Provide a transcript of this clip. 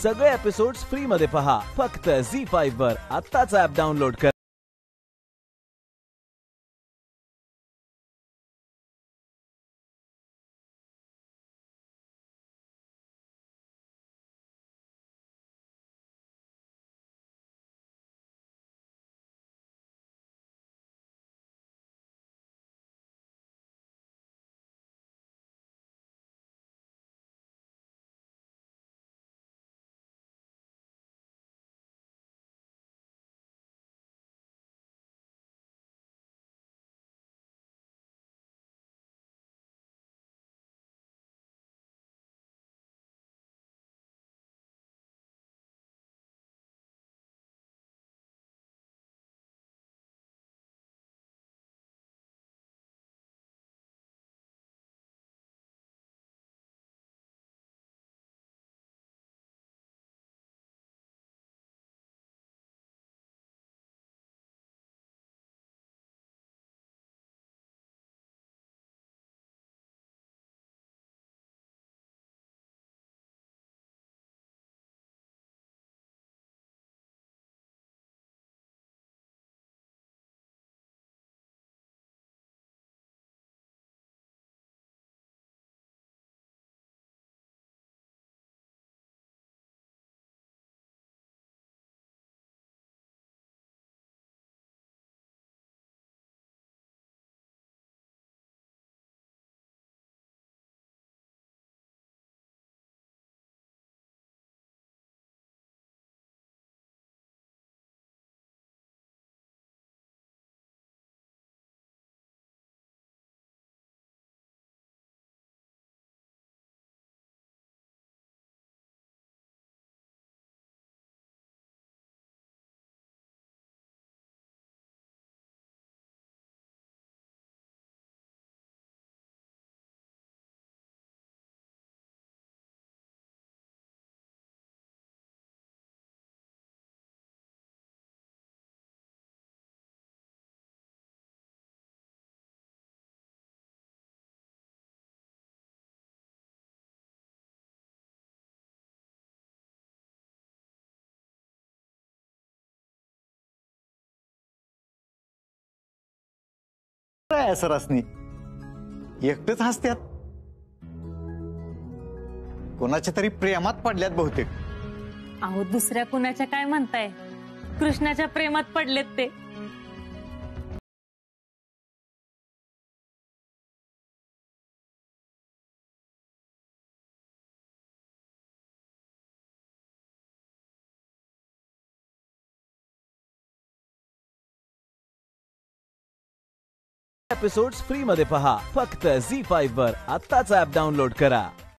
सगळे episodes free मध्ये पहा फक्त Zee5 वर. आत्ताच ॲप डाउनलोड करा. राया सरासनी एकटेच हसत्यात. कोणाच्या तरी प्रेमात पडल्यात बहुतेक. अहो दुसऱ्या कुणाच्या काय म्हणताय, कृष्णाच्या प्रेमात पडलेत ते. एपिसोड्स फ्री मध्ये पहा फक्त Zee5 वर. आत्ताच ॲप डाउनलोड करा.